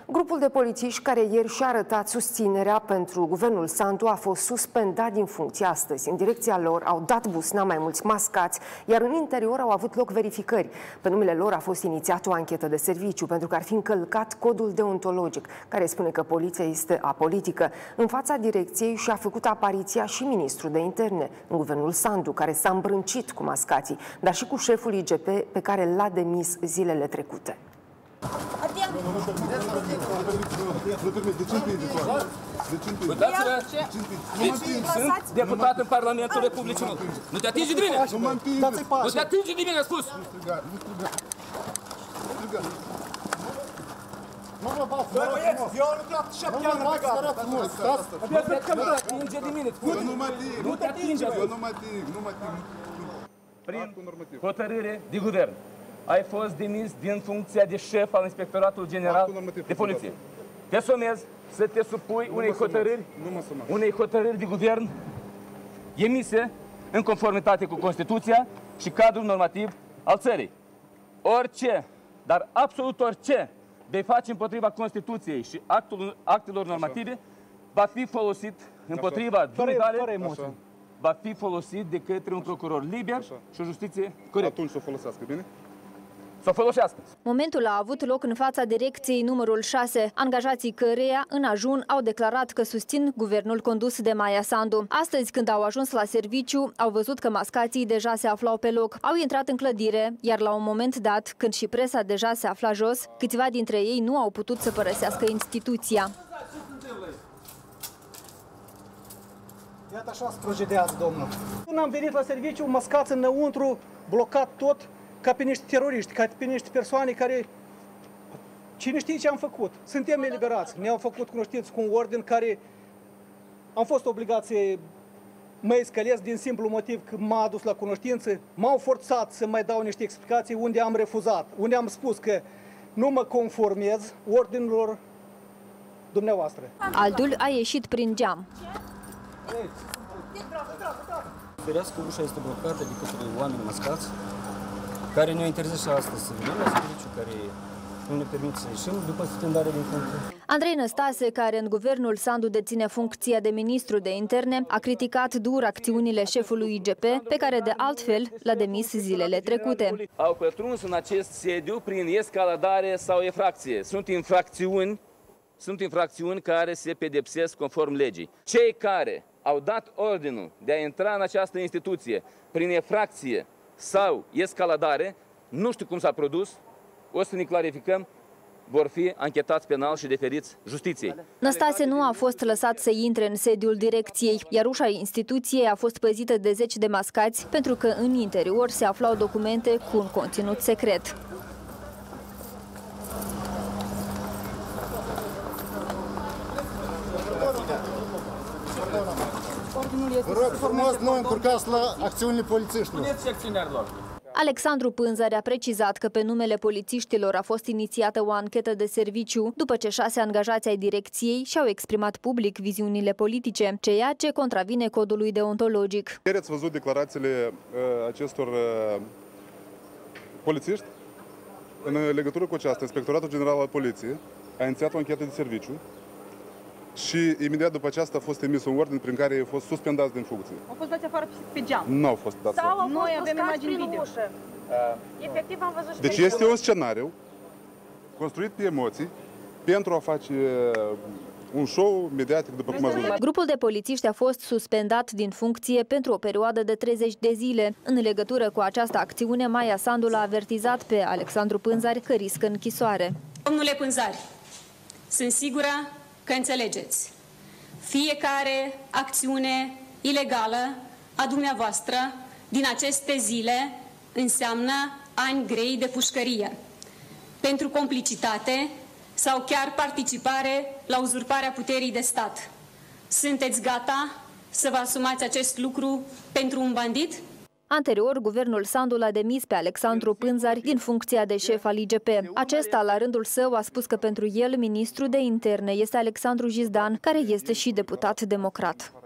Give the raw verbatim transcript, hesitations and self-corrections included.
Grupul de polițiști care ieri și-a arătat susținerea pentru guvernul Sandu a fost suspendat din funcție astăzi. În direcția lor au dat busna mai mulți mascați, iar în interior au avut loc verificări. Pe numele lor a fost inițiată o anchetă de serviciu pentru că ar fi încălcat codul deontologic, care spune că poliția este apolitică. În fața direcției și-a făcut apariția și ministrul de interne în guvernul Sandu, care s-a îmbrâncit cu mascații, dar și cu șeful I G P pe care l-a demis zilele trecute. Sunt deputat în Parlamentul Republicii. Nu te atinge de mine! Nu te atinge de mine, a spus! Nu mă bați, eu am lucrat șapte ani pe gata. Abia să te atinge de mine! Nu te atinge! Eu nu mă ating, nu mă ating. Prin hotărâre de guvern ai fost demis din funcția de șef al Inspectoratului General de Poliție. Te somez să te supui unei hotărâri, unei hotărâri de guvern emise în conformitate cu Constituția și cadrul normativ al țării. Orice, dar absolut orice, vei face împotriva Constituției și actul, actelor normative va fi folosit împotriva dumitale, va fi folosit de către un procuror liber și o justiție corectă. Atunci să o folosească, bine? Să o folosească. Momentul a avut loc în fața direcției numărul șase, angajații căreia în ajun au declarat că susțin guvernul condus de Maia Sandu. Astăzi, când au ajuns la serviciu, au văzut că mascații deja se aflau pe loc. Au intrat în clădire, iar la un moment dat, când și presa deja se afla jos, câțiva dintre ei nu au putut să părăsească instituția. Iată așa se procedează, domnul. Când am venit la serviciu, mascați înăuntru, blocat tot, ca pe niște teroriști, ca pe niște persoane care... Cine știe ce am făcut? Suntem eliberați. Ne-au făcut cunoștință cu un ordin care am fost obligați să mă escalez din simplu motiv că m-a adus la cunoștință. M-au forțat să mai dau niște explicații unde am refuzat, unde am spus că nu mă conformez ordinilor dumneavoastră. Altul a ieșit prin geam. Ferească ușa este blocată de către oameni mascați, care ne-au interzis și astăzi să venim la serviciu, care nu ne permit să ieșim după suspendarea din funcție. Andrei Năstase, care în guvernul Sandu deține funcția de ministru de interne, a criticat dur acțiunile șefului I G P, pe care de altfel l-a demis zilele trecute. Au pătruns în acest sediu prin escaladare sau infracție. Sunt infracțiuni, sunt infracțiuni care se pedepsesc conform legii. Cei care au dat ordinul de a intra în această instituție prin infracție sau escaladare, nu știu cum s-a produs, o să ne clarificăm, vor fi anchetați penal și deferiți justiției. Năstase nu a fost lăsat să intre în sediul direcției, iar ușa instituției a fost păzită de zeci de mascați, pentru că în interior se aflau documente cu un conținut secret. Vă rog frumos, nu încurcați la acțiunile polițiștilor. Alexandru Pânzari a precizat că pe numele polițiștilor a fost inițiată o anchetă de serviciu după ce șase angajați ai direcției și-au exprimat public viziunile politice, ceea ce contravine codului deontologic. Ieri ați văzut declarațiile uh, acestor uh, polițiști în legătură cu aceasta. Inspectoratul General al Poliției a inițiat o anchetă de serviciu și imediat după aceasta a fost emis un ordin prin care au fost suspendați din funcție. Au fost dați afară pe geam. Nu au fost dați afară. Noi avem imagini video. Efectiv am văzut și Deci este un scenariu construit pe emoții pentru a face un show mediatic, după cum ați văzut. Grupul de polițiști a fost suspendat din funcție pentru o perioadă de treizeci de zile. În legătură cu această acțiune, Maia Sandu l-a avertizat pe Alexandru Pânzari că riscă închisoare. Domnule Pânzari, sunt sigură că înțelegeți. Fiecare acțiune ilegală a dumneavoastră din aceste zile înseamnă ani grei de pușcărie pentru complicitate sau chiar participare la uzurparea puterii de stat. Sunteți gata să vă asumați acest lucru pentru un bandit? Anterior, guvernul Sandu l-a demis pe Alexandru Pânzari din funcția de șef al I G P. Acesta, la rândul său, a spus că pentru el, ministrul de interne este Alexandru Jizdan, care este și deputat democrat.